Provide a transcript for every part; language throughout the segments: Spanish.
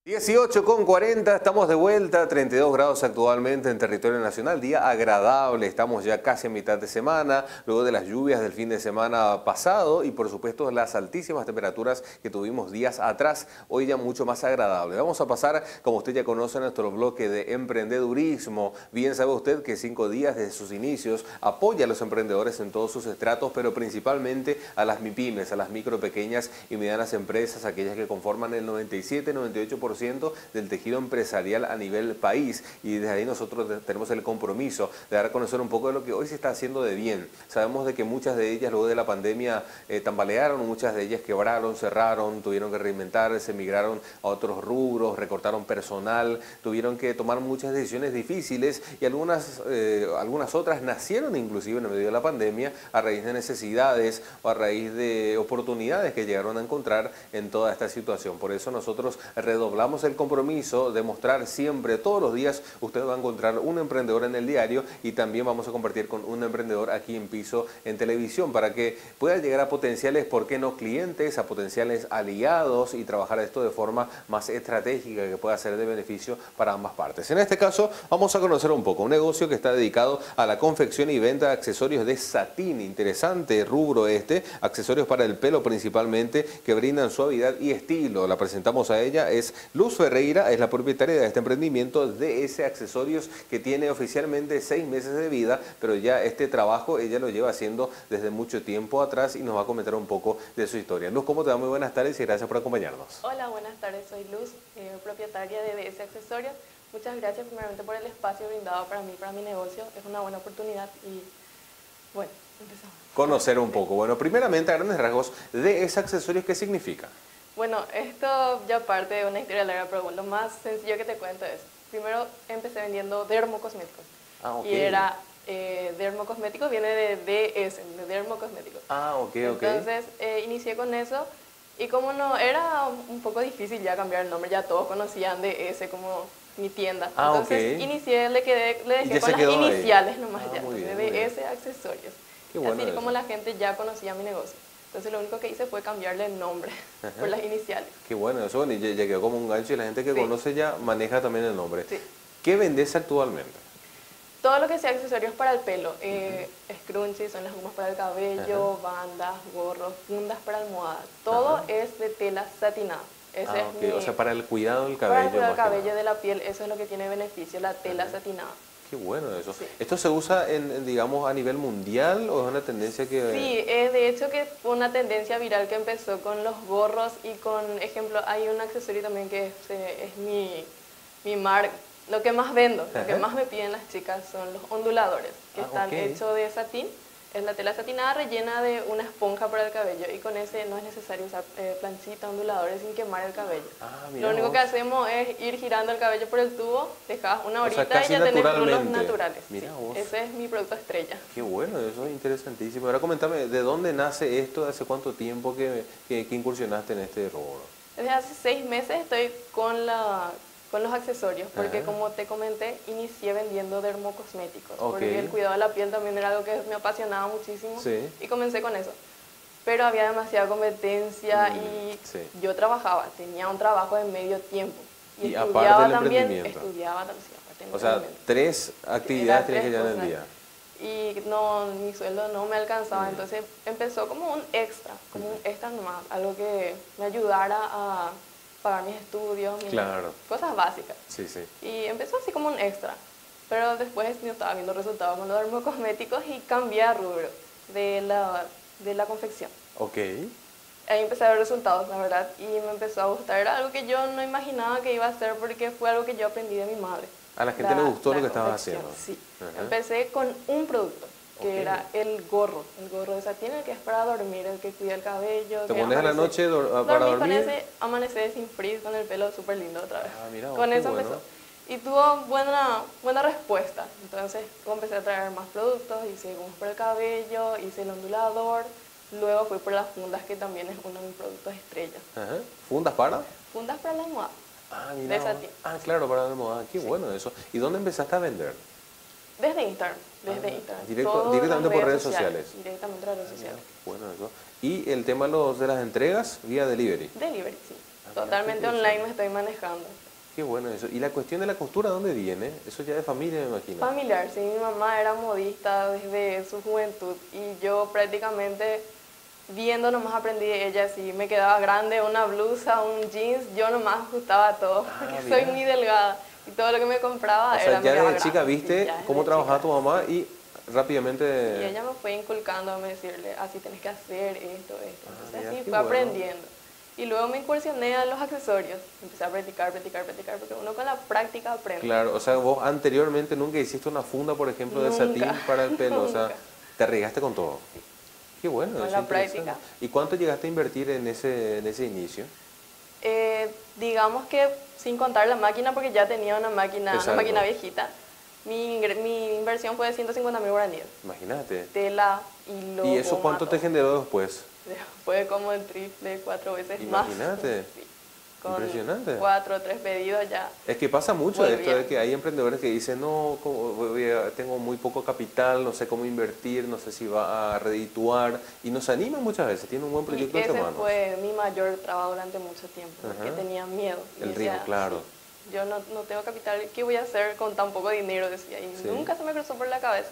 18:40, estamos de vuelta, 32 grados actualmente en territorio nacional, día agradable, estamos ya casi a mitad de semana, luego de las lluvias del fin de semana pasado y por supuesto las altísimas temperaturas que tuvimos días atrás, hoy ya mucho más agradable. Vamos a pasar, como usted ya conoce, nuestro bloque de emprendedurismo. Bien sabe usted que 5 días desde sus inicios apoya a los emprendedores en todos sus estratos, pero principalmente a las MIPYMES, a las micro, pequeñas y medianas empresas, aquellas que conforman el 97-98% del tejido empresarial a nivel país, y desde ahí nosotros tenemos el compromiso de dar a conocer un poco de lo que hoy se está haciendo de bien. Sabemos de que muchas de ellas luego de la pandemia tambalearon, muchas de ellas quebraron, cerraron, tuvieron que reinventarse, migraron a otros rubros, recortaron personal, tuvieron que tomar muchas decisiones difíciles y algunas otras nacieron inclusive en medio de la pandemia a raíz de necesidades o a raíz de oportunidades que llegaron a encontrar en toda esta situación. Por eso nosotros redoblamos el compromiso de mostrar siempre, todos los días, usted va a encontrar un emprendedor en el diario y también vamos a compartir con un emprendedor aquí en Piso en televisión para que pueda llegar a potenciales, ¿por qué no clientes?, a potenciales aliados y trabajar esto de forma más estratégica que pueda ser de beneficio para ambas partes. En este caso, vamos a conocer un poco un negocio que está dedicado a la confección y venta de accesorios de satín. Interesante rubro este, accesorios para el pelo principalmente que brindan suavidad y estilo. La presentamos a ella, es Luz Ferreira, es la propietaria de este emprendimiento DS Accesorios que tiene oficialmente 6 meses de vida, pero ya este trabajo ella lo lleva haciendo desde mucho tiempo atrás y nos va a comentar un poco de su historia. Luz, ¿cómo te va? Muy buenas tardes y gracias por acompañarnos. Hola, buenas tardes, soy Luz, propietaria de DS Accesorios. Muchas gracias primeramente por el espacio brindado para mí, para mi negocio. Es una buena oportunidad y bueno, empezamos. Conocer un poco. Bueno, primeramente, a grandes rasgos, DS Accesorios, ¿qué significa? Bueno, esto ya parte de una historia larga, pero lo más sencillo que te cuento es, primero empecé vendiendo dermocosméticos. Ah, ok. Y era, dermocosméticos viene de DS, de dermocosméticos. Ah, ok, ok. Entonces, inicié con eso y como no, era un poco difícil ya cambiar el nombre, ya todos conocían DS como mi tienda. Ah, entonces, ok. Inicié, le dejé con las iniciales nomás ya, muy bien, de muy bien. DS Accesorios. Qué bueno Así eso. como la gente ya conocía mi negocio. Entonces lo único que hice fue cambiarle el nombre por las iniciales. Qué bueno eso, y ya quedó como un gancho y la gente que Sí. conoce ya maneja también el nombre. Sí. ¿Qué vendes actualmente? Todo lo que sea accesorios para el pelo, scrunchies, son las gomas para el cabello, bandas, gorros, fundas para almohada. Todo es de tela satinada. Ese es Ok, mi, o sea, para el cuidado del cabello. para el cuidado del más que cabello, nada. de la piel, eso es lo que tiene beneficio, la tela satinada. Qué bueno eso. Sí. ¿Esto se usa digamos, a nivel mundial o es una tendencia que...? Sí, de hecho que fue una tendencia viral que empezó con los gorros y con, ejemplo, hay un accesorio también que es mi marca, lo que más vendo, lo que más me piden las chicas son los onduladores, que están hechos de satín. Es la tela satinada rellena de una esponja para el cabello y con ese no es necesario usar planchita, onduladores sin quemar el cabello. Lo único que hacemos es ir girando el cabello por el tubo, dejas una horita y ya tenés rulos naturales. Mira vos. Ese es mi producto estrella. Qué bueno, eso es interesantísimo. Ahora comentame, ¿de dónde nace esto? ¿Hace cuánto tiempo que incursionaste en este rubro? Desde hace 6 meses estoy con los accesorios, porque como te comenté, inicié vendiendo dermocosméticos, porque el cuidado de la piel también era algo que me apasionaba muchísimo y comencé con eso. Pero había demasiada competencia y yo trabajaba, tenía un trabajo de medio tiempo y estudiaba también, O sea, 3 actividades tienes que llevar en el día. Y no, mi sueldo no me alcanzaba, entonces empezó como un extra nomás, algo que me ayudara a pagar mis estudios, cosas básicas. Sí, sí. Y empezó así como un extra, pero después yo estaba viendo resultados con los dermocosméticos y cambié a rubro de la confección. Ok. Ahí empecé a ver resultados, la verdad, y me empezó a gustar. Era algo que yo no imaginaba que iba a hacer porque fue algo que yo aprendí de mi madre. A la gente le gustó lo que estabas haciendo. Sí. Empecé con un producto, que era el gorro de satín, el que es para dormir, el que cuida el cabello. ¿Te pones a la noche para dormir? Con ese, amanecer sin frizz, con el pelo súper lindo otra vez. Mira, con eso empezó. Y tuvo buena respuesta. Entonces empecé a traer más productos, hice gomas para el cabello, hice el ondulador. Luego fui por las fundas, que también es uno de mis productos estrella. ¿Fundas para? Fundas para la almohada. Mira. De satín. Claro, para la almohada. Qué bueno eso. ¿Y dónde empezaste a vender? Desde Instagram, Instagram. Directamente por redes sociales. Directamente por redes sociales. Bueno eso. ¿Y el tema de las entregas vía delivery? Delivery, sí. Totalmente online me estoy manejando. Qué bueno eso. ¿Y la cuestión de la costura dónde viene? Eso ya de familia, me imagino. Familiar, sí, mi mamá era modista desde su juventud y yo prácticamente viendo nomás aprendí de ella, si me quedaba grande una blusa, un jeans, yo nomás ajustaba todo, porque soy Mira. muy delgada y todo lo que me compraba O sea, era ya me quedaba desde chica grande. viste Sí, ya cómo desde trabajaba chica. tu mamá y Y rápidamente... ella me fue inculcando a decirle, así tenés que hacer esto, esto. Entonces mira, así qué fue bueno. aprendiendo. Y luego me incursioné a los accesorios. Empecé a practicar, porque uno con la práctica aprende. Claro, o sea, vos anteriormente nunca hiciste una funda, por ejemplo, de Nunca, satín para el pelo, o sea, nunca. te arriesgaste con todo. Qué bueno, Con eso es la interesante. práctica. ¿Y cuánto llegaste a invertir en ese inicio? Digamos que sin contar la máquina, porque ya tenía una Exacto. máquina viejita, mi inversión fue de 150.000 guaraníes. Imagínate. Tela, hilo, ¿Y eso goma, cuánto te todo. generó después? Fue como el triple, 4 veces más. Imagínate. Sí. Con Impresionante. 4 o 3 pedidos ya. Es que pasa mucho Muy esto de bien. que hay emprendedores que dicen, no, tengo muy poco capital, no sé cómo invertir, no sé si va a redituar, y nos animan muchas veces, tienen un buen Y proyecto entre ese manos. fue mi mayor trabajo durante mucho tiempo, porque Ajá. tenía miedo. Y El decía, riesgo, claro. "Sí, yo no tengo capital, ¿qué voy a hacer con tan poco dinero?", decía. Y Sí. nunca se me cruzó por la cabeza.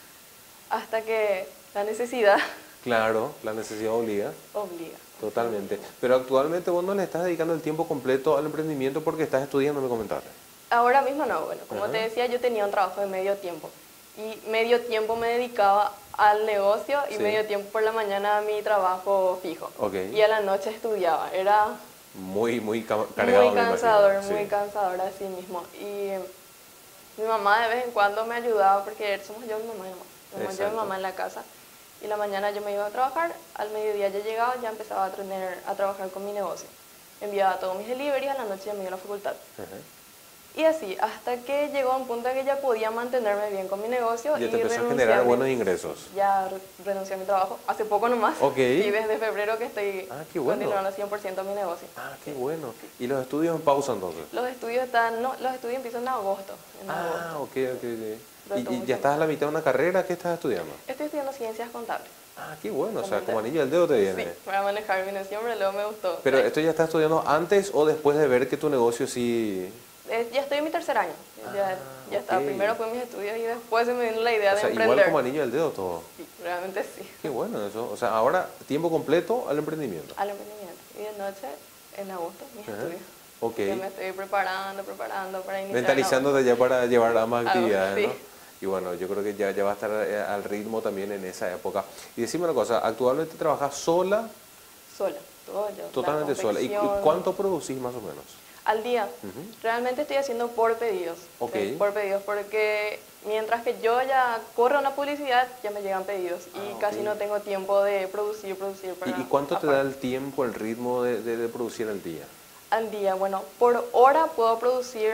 Hasta que la necesidad Claro, la necesidad obliga. obliga. Totalmente. Pero actualmente vos no le estás dedicando el tiempo completo al emprendimiento porque estás estudiando, me comentaste. Ahora mismo no, bueno, como Ajá. te decía, yo tenía un trabajo de medio tiempo. Y medio tiempo me dedicaba al negocio y Sí. medio tiempo por la mañana a mi trabajo fijo. Ok. Y a la noche estudiaba. Era Muy cargado, muy me cansador, imagino. muy Sí. cansador así mismo. Y mi mamá de vez en cuando me ayudaba porque somos yo y mi mamá y mi mamá. Somos yo y mi Exacto. mamá en la casa. Y la mañana yo me iba a trabajar, al mediodía ya llegaba, ya empezaba a trabajar con mi negocio. Enviaba todos mis deliveries, a la noche ya me iba a la facultad. Ajá. Y así, hasta que llegó a un punto en que ya podía mantenerme bien con mi negocio. Ya y te empezó a renuncié generar mi- buenos ingresos. Ya renuncié a mi trabajo, hace poco nomás. Ok. Y desde febrero que estoy Qué bueno. continuando 100% mi negocio. Qué bueno. ¿Y los estudios en pausa entonces? Los estudios están, no, los estudios empiezan en agosto. Ok. Lo ¿Y tomo ya estás a la mitad de una carrera? ¿Qué estás estudiando? Estoy estudiando ciencias contables. Qué bueno. O sea, Realmente- como anillo al dedo te viene. Sí, para manejar bien siempre, luego me gustó. Pero ¿esto ya estás estudiando antes o después de ver que tu negocio sí... Ya estoy en mi tercer año. Ya está. ok. Primero fue mis estudios y después se me vino la idea O de sea, emprender. igual como anillo al dedo todo. Sí, realmente sí. Qué bueno eso. O sea, ahora tiempo completo al emprendimiento. Al emprendimiento. Y de noche, en agosto, mis Ajá. estudios. Ok. Ya me estoy preparando para iniciar. Mentalizándote ya para llevar a más Algo, actividades, ¿no? sí. Y bueno, yo creo que ya va a estar al ritmo también en esa época. Y decime una cosa, ¿actualmente trabajas sola, Sola, todo yo. totalmente La sola? ¿Y confección, cuánto producís más o menos? al día? Ujú. Realmente estoy haciendo por pedidos. Ok. Por pedidos, porque mientras que yo ya corro una publicidad, ya me llegan pedidos. Y ok. casi no tengo tiempo de producir para... ¿Y cuánto te da aparte. el tiempo, el ritmo de producir al día? Al día, bueno, por hora puedo producir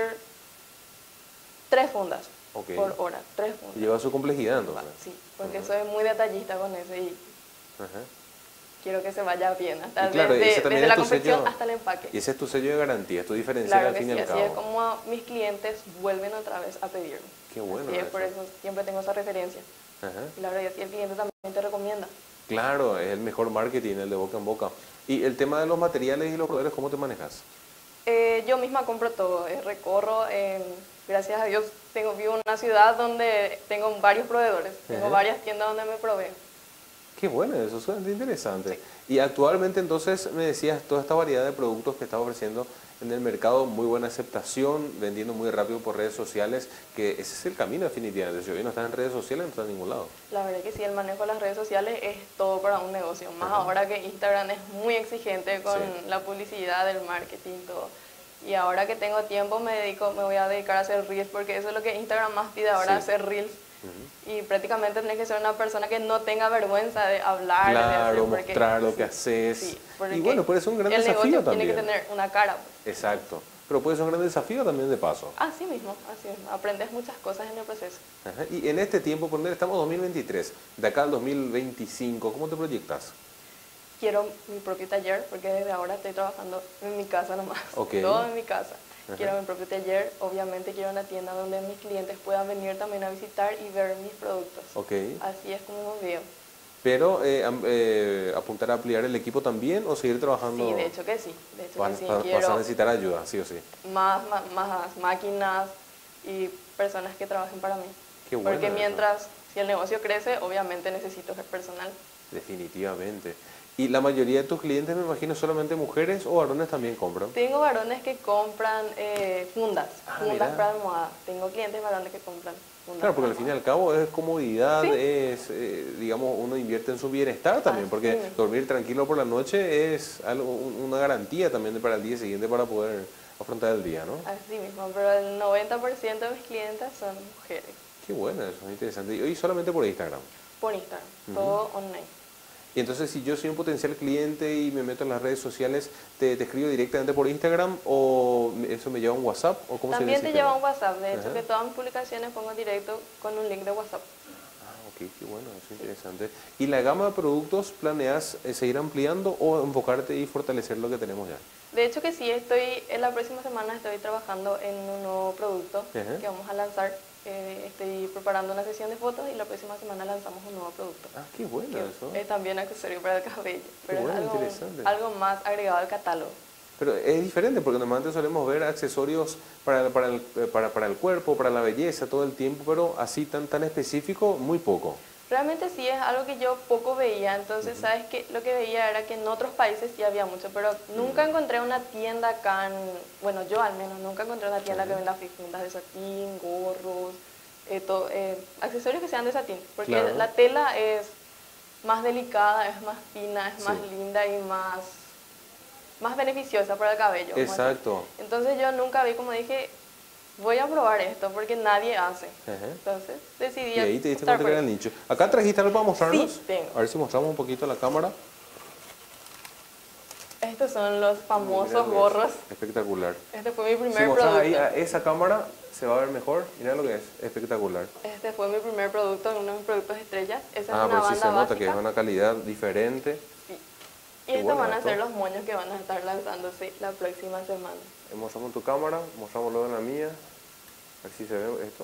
3 fundas. Ok. Por hora, 3 fundas. Lleva su complejidad entonces. Sí, porque Ajá. soy muy detallista con eso y Ajá. quiero que se vaya bien, hasta Y claro, ese también desde es la tu confección sello. hasta el empaque. Y ese es tu sello de garantía, es tu diferencial Claro al que fin sí, y al así es cabo. como mis clientes vuelven otra vez a pedirme. Qué bueno Y es eso. por eso siempre tengo esa referencia. Ajá. Y la verdad es que el cliente también te recomienda. Claro, es el mejor marketing, el de boca en boca. Y el tema de los materiales y los proveedores, ¿cómo te manejas? Yo misma compro todo, recorro, gracias a Dios vivo en una ciudad donde tengo varios proveedores, tengo Ajá. varias tiendas donde me proveen. Qué bueno, eso suena interesante. Y actualmente entonces me decías toda esta variedad de productos que estás ofreciendo en el mercado, muy buena aceptación, vendiendo muy rápido por redes sociales, que ese es el camino definitivamente. Si hoy no estás en redes sociales, no estás en ningún lado. La verdad que sí, el manejo de las redes sociales es todo para un negocio, más Ajá. ahora que Instagram es muy exigente con Sí. la publicidad, el marketing, todo. Y ahora que tengo tiempo me voy a dedicar a hacer reels, porque eso es lo que Instagram más pide ahora, Sí. hacer reels. Ujú. Y prácticamente tenés que ser una persona que no tenga vergüenza de hablar, de Claro, hacer, porque- mostrar lo sí, que haces. sí, porque Y bueno, puede ser un gran el desafío negocio también. tiene que tener una cara. Pues. Exacto. Pero puede ser un gran desafío también de paso. Así mismo. Aprendes muchas cosas en el proceso. Ajá. Y en este tiempo, por ejemplo, estamos en 2023, de acá al 2025, ¿cómo te proyectas? Quiero mi propio taller, porque desde ahora estoy trabajando en mi casa nomás. Ok. Todo en mi casa. Ajá. Quiero mi propio taller, obviamente quiero una tienda donde mis clientes puedan venir también a visitar y ver mis productos. Ok. Así es como veo. Pero apuntar a ampliar el equipo también o seguir trabajando. Sí, de hecho que sí. De hecho que sí. Vas a Quiero necesitar ayuda, sí o sí. más máquinas y personas que trabajen para mí. Qué bueno Porque eso. mientras, si el negocio crece, obviamente necesito personal. Definitivamente. ¿Y la mayoría de tus clientes, me imagino, solamente mujeres o varones también compran? Tengo varones que compran fundas Mira. para almohada. Tengo clientes varones que compran fundas. Claro, porque para al fin y almohada. al cabo es comodidad, Sí. es, digamos, uno invierte en su bienestar también, porque Así. dormir tranquilo por la noche es algo, una garantía también para el día siguiente para poder afrontar el día, ¿no? Así mismo, pero el 90% de mis clientes son mujeres. Qué bueno, eso es interesante. Y hoy solamente por Instagram. Por Instagram, todo online. Y entonces, si yo soy un potencial cliente y me meto en las redes sociales, ¿te escribo directamente por Instagram o eso me lleva a un WhatsApp? ¿O cómo sería También el te sistema? lleva un WhatsApp, de hecho Ajá. que todas mis publicaciones pongo directo con un link de WhatsApp. Ah, ok, qué bueno, eso es interesante. ¿Y la gama de productos planeas seguir ampliando o enfocarte y fortalecer lo que tenemos ya? De hecho que sí, en la próxima semana estoy trabajando en un nuevo producto Ajá. que vamos a lanzar. Estoy preparando una sesión de fotos y la próxima semana lanzamos un nuevo producto. Ah, qué bueno Que eso. es también accesorio para el cabello, pero bueno, es interesante. algo más agregado al catálogo. Pero es diferente porque normalmente solemos ver accesorios para el cuerpo, para la belleza todo el tiempo, pero así tan específico, muy poco. Realmente sí es algo que yo poco veía, entonces sabes que lo que veía era que en otros países sí había mucho, pero nunca encontré una tienda acá, bueno yo al menos nunca encontré una tienda que venda fundas de satín, gorros, accesorios que sean de satín, porque Claro. la tela es más delicada, es más fina, es más Sí. linda y más beneficiosa para el cabello. vamos a decir. Exacto. Entonces yo nunca vi, como dije, voy a probar esto porque nadie hace. Ajá. Entonces decidí Y ahí te diste optar cuenta por que era el eso. nicho. ¿Acá trajiste algo para mostrarnos? Sí, tengo. A ver si mostramos un poquito a la cámara. Estos son los famosos Mira lo que es. gorros. Espectacular. Este fue mi Si primer mostras ahí producto. a esa cámara, se va a ver mejor. Mira lo que es. Espectacular. Este fue mi primer producto, uno de mis productos estrellas. Esa es Ah, una pero sí banda se nota que es básica. una calidad diferente. Sí. Qué Y estos bueno van a esto. ser los moños que van a estar lanzándose la próxima semana. Mostramos en tu cámara, mostramos luego en la mía. A ver si se ve esto.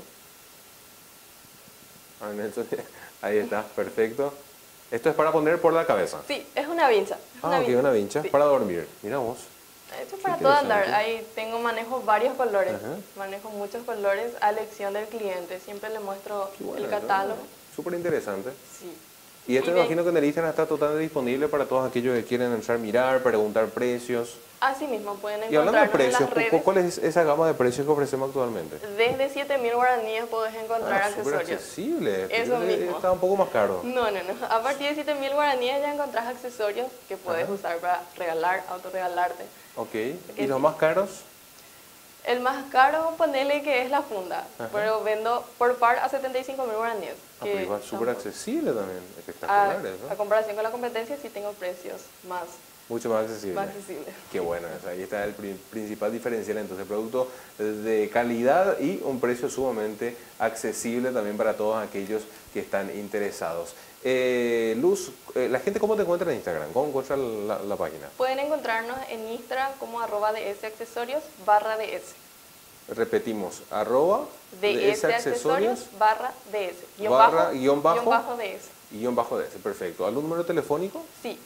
Ah, Nelson, ahí está, perfecto. Esto es para poner por la cabeza. Sí, es una vincha. Es Ah, ok, una vincha. Sí. Para dormir. Mira vos. Esto es Qué para todo andar. interesante. Ahí manejo varios colores. Ajá. Manejo muchos colores a elección del cliente. Siempre le muestro Qué bueno, el ¿no? catálogo. Súper interesante. Sí. Y esto Y me de- imagino que en el Instagram está totalmente disponible para todos aquellos que quieren entrar a mirar, preguntar precios. Así mismo pueden Y hablando de encontrarnos en precios, las redes. ¿cuál es esa gama de precios que ofrecemos actualmente? Desde 7.000 guaraníes podés encontrar Súper accesorios. accesible. Eso Fíjate, mismo. está un poco más caro. No. A partir de 7.000 guaraníes ya encontrás accesorios que puedes Ajá. usar para regalar, autorregalarte. Ok. Porque ¿Y los sí. más caros? El más caro, ponele que es la funda, Ajá. pero vendo por par a 75.000 guaraníes. Ah, pero que igual súper tampoco- accesible también. a, Espectacular eso. a comparación con la competencia sí tengo precios Mucho más accesible. más accesibles. Qué bueno, eso. Ahí está el principal diferencial. Entonces, producto de calidad y un precio sumamente accesible también para todos aquellos que están interesados. Luz, la gente, ¿cómo te encuentra en Instagram? ¿Cómo encuentra la página? Pueden encontrarnos en Instagram como @dsaccesorios/ds. Repetimos, @dsaccesorios/ds. guión bajo ds. _ds. Perfecto. ¿Algún número telefónico? Sí,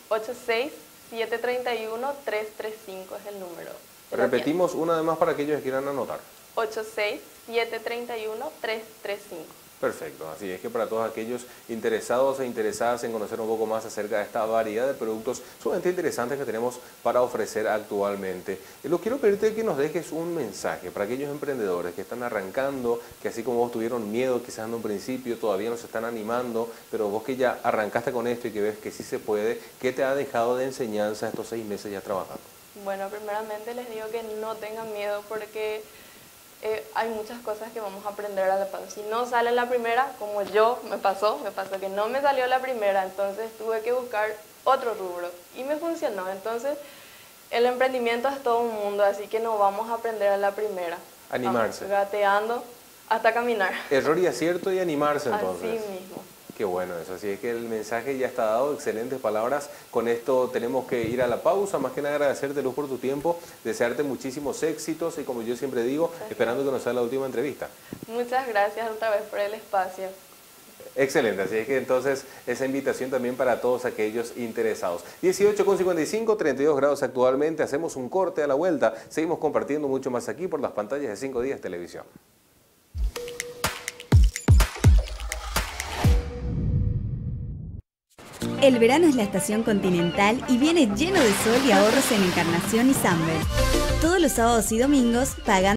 86-731-335 es el número. de la Repetimos una vez más para aquellos que quieran anotar. tienda. 86-731-335. Perfecto, así es que para todos aquellos interesados e interesadas en conocer un poco más acerca de esta variedad de productos sumamente interesantes que tenemos para ofrecer actualmente. Lo quiero pedirte que nos dejes un mensaje para aquellos emprendedores que están arrancando, que así como vos tuvieron miedo quizás en un principio, todavía nos están animando, pero vos que ya arrancaste con esto y que ves que sí se puede, ¿qué te ha dejado de enseñanza estos 6 meses ya trabajando? Bueno, primeramente les digo que no tengan miedo porque hay muchas cosas que vamos a aprender a la paso. Si no sale la primera, como me pasó que no me salió la primera, entonces tuve que buscar otro rubro y me funcionó. Entonces, el emprendimiento es todo un mundo, así que no vamos a aprender a la primera. Animarse. Vamos gateando hasta caminar. Error y acierto y animarse entonces. Así mismo. Qué bueno eso, así es que el mensaje ya está dado, excelentes palabras. Con esto tenemos que ir a la pausa, más que nada agradecerte, Luz, por tu tiempo, desearte muchísimos éxitos y como yo siempre digo, esperando que nos sea la última entrevista. Muchas gracias otra vez por el espacio. Excelente, así es que entonces esa invitación también para todos aquellos interesados. 18,55, 32 grados actualmente, hacemos un corte a la vuelta, seguimos compartiendo mucho más aquí por las pantallas de 5 Días Televisión. El verano es la estación continental y viene lleno de sol y ahorros en Encarnación y Samber. Todos los sábados y domingos pagan